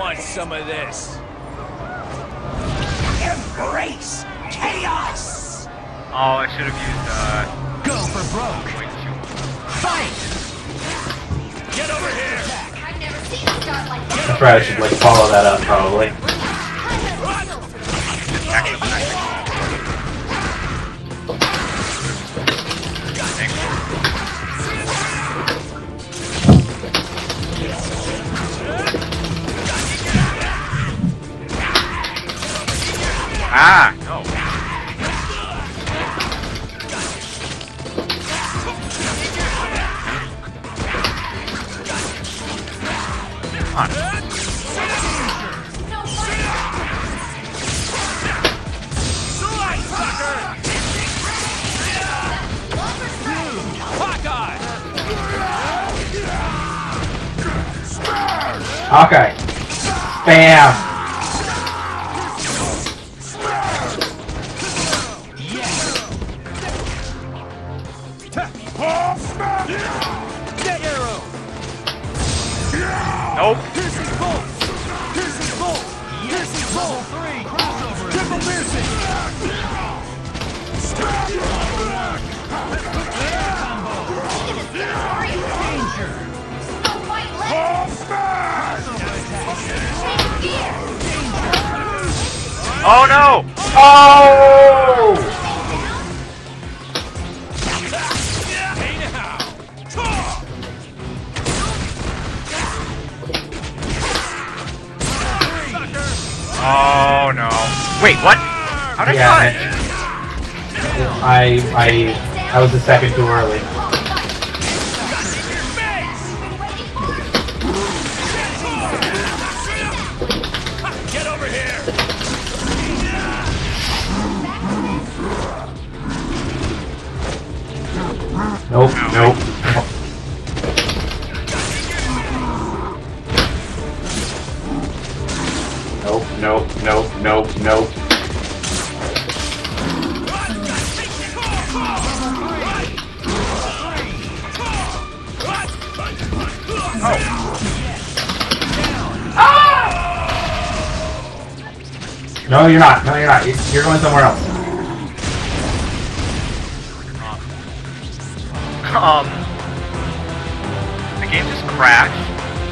want some of this? Embrace chaos! Oh, I should have used, Go for broke! wait, shoot. Fight! Get over here! I've never seen it start like that. That's right, I should like follow that up probably. Ah, no. Come on. Okay. Bam! Nope. Piercing bolt! Piercing bolt! Piercing bolt! 3! Crossover! Triple piercing! Danger! No white legs. Change gear. Oh no! Oh! Hey now! Oh no. Wait, what? How did I die? I was a second too early. Get over here! Nope, nope. Nope, nope, nope, nope, nope. No, you're not. No, you're not. You're going somewhere else. The game just crashed.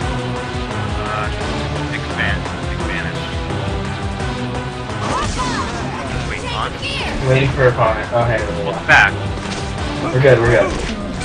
Vanish. Wait, on. Waiting for opponent. Oh, hey. Welcome back. We're good, we're good.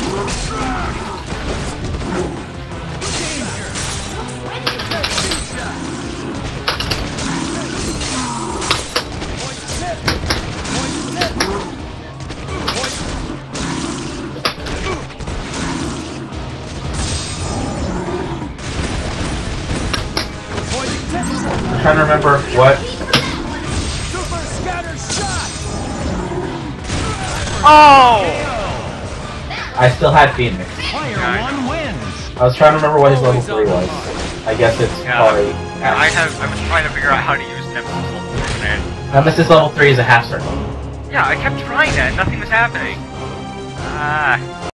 I'm trying to remember what. Super scatter shot! Oh! I still had Phoenix. Player Yeah, I 1 wins! I was trying to remember what his level 3 was. I guess it's probably. I was trying to figure out how to use Nemesis level 3 and Nemesis level 3 is a half circle. yeah, I kept trying that and nothing was happening. Ah.